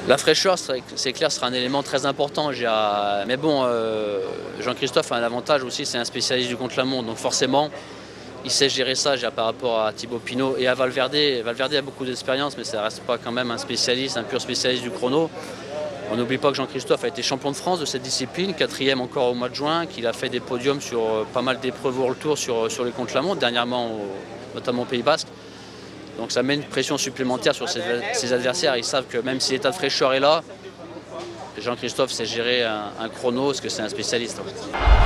La fraîcheur, c'est clair, sera un élément très important. Mais bon, Jean-Christophe a un avantage aussi, c'est un spécialiste du contre-la-montre. Donc forcément, il sait gérer ça par rapport à Thibaut Pinot et à Valverde. Valverde a beaucoup d'expérience, mais ça ne reste pas quand même un spécialiste, un pur spécialiste du chrono. On n'oublie pas que Jean-Christophe a été champion de France de cette discipline, 4e encore au mois de juin, qu'il a fait des podiums sur pas mal d'épreuves au retour sur les contre-la-montre, dernièrement notamment au Pays Basque. Donc ça met une pression supplémentaire sur ses adversaires. Ils savent que même si l'état de fraîcheur est là, Jean-Christophe sait gérer un chrono parce que c'est un spécialiste.